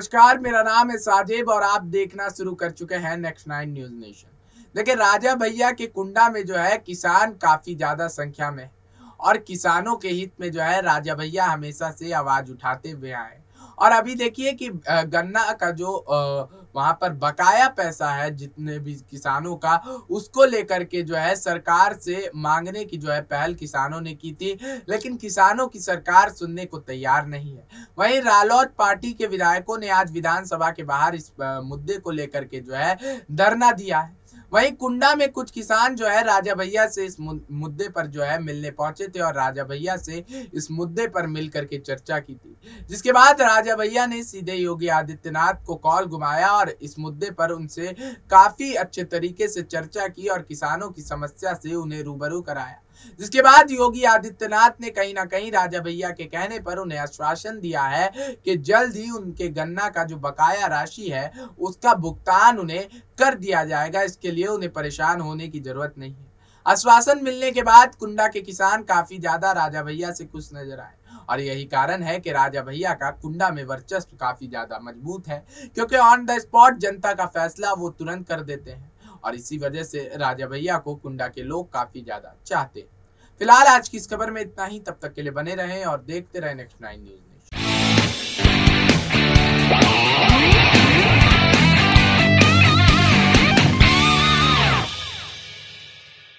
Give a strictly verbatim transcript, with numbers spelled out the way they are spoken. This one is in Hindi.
नमस्कार, मेरा नाम है साजिब और आप देखना शुरू कर चुके हैं नेक्स्ट नाइन न्यूज नेशन। देखिए, राजा भैया के कुंडा में जो है किसान काफी ज्यादा संख्या में है और किसानों के हित में जो है राजा भैया हमेशा से आवाज उठाते हुए आए। और अभी देखिए कि गन्ना का जो वहां पर बकाया पैसा है जितने भी किसानों का, उसको लेकर के जो है सरकार से मांगने की जो है पहल किसानों ने की थी, लेकिन किसानों की सरकार सुनने को तैयार नहीं है। वहीं रालोद पार्टी के विधायकों ने आज विधानसभा के बाहर इस मुद्दे को लेकर के जो है धरना दिया है। वहीं कुंडा में कुछ किसान जो है राजा भैया से इस मुद्दे पर जो है मिलने पहुंचे थे और राजा भैया से इस मुद्दे पर मिल करके चर्चा की थी, जिसके बाद राजा भैया ने सीधे योगी आदित्यनाथ को कॉल घुमाया और इस मुद्दे पर उनसे काफी अच्छे तरीके से चर्चा की और किसानों की समस्या से उन्हें रूबरू कराया। जिसके बाद योगी आदित्यनाथ ने कहीं ना कहीं राजा भैया के कहने पर उन्हें आश्वासन दिया है कि जल्द ही उनके गन्ना का जो बकाया राशि है उसका भुगतान उन्हें कर दिया जाएगा। इसके लिए उन्हें परेशान होने की जरूरत नहीं है। आश्वासन मिलने के बाद कुंडा के किसान काफी ज्यादा राजा भैया से खुश नजर आए और यही कारण है कि राजा भैया का कुंडा में वर्चस्व काफी ज्यादा मजबूत है, क्योंकि ऑन द स्पॉट जनता का फैसला वो तुरंत कर देते हैं और इसी वजह से राजा भैया को कुंडा के लोग काफी ज्यादा चाहते हैं। फिलहाल आज की इस खबर में इतना ही। तब तक के लिए बने रहें और देखते रहें नेक्स्ट नाइन न्यूज नेशन।